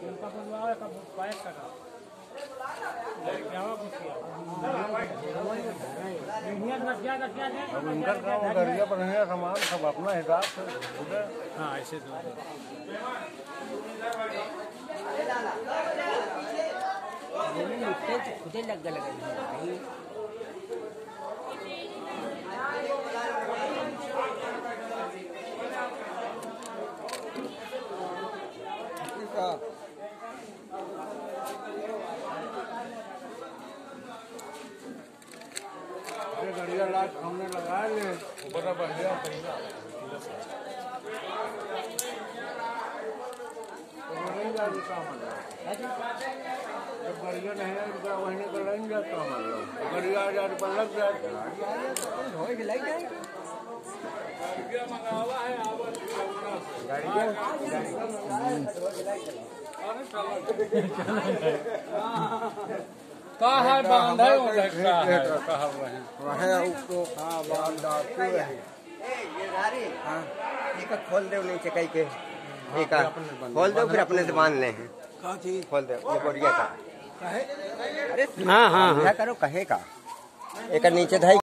अब इनका काम गरिया पर है सामान सब अपना हिसाब से। हाँ ऐसे तो खुदे लग लगा गरिया लाट हमने लगाए ले बड़ा बढ़िया नहीं जाती काम जब गरिया नहीं है तो महीने का लग जाता हमारा गरिया 1000 रुपये लग जाए मंगावा है कहाँ बांधा है खोल दे नीचे कहीं के खोल दो फिर अपने से बांध ले खोल दे बोरिया का हाँ हाँ क्या करो कहे का एक नीचे धाई